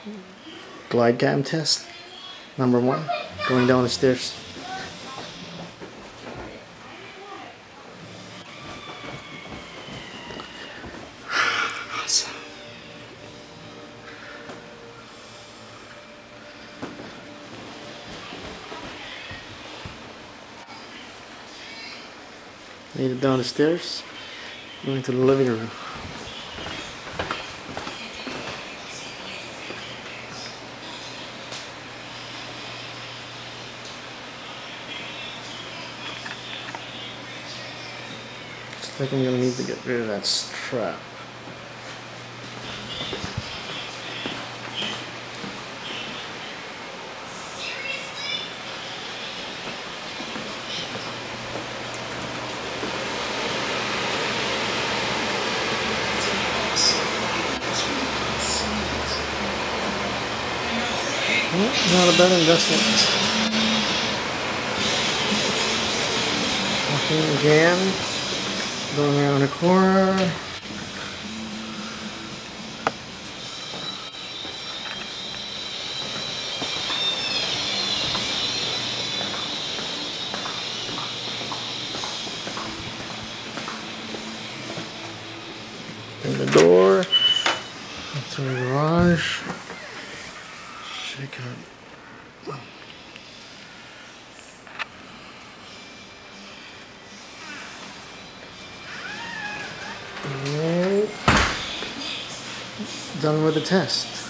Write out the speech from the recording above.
Glide cam test number 1, going down the stairs. Made it down the stairs, going to the living room. I think I'm going to need to get rid of that strap. Not a bad investment. Walking again. Going around the corner. Open the door. Into the garage. Shake out. And done with the test.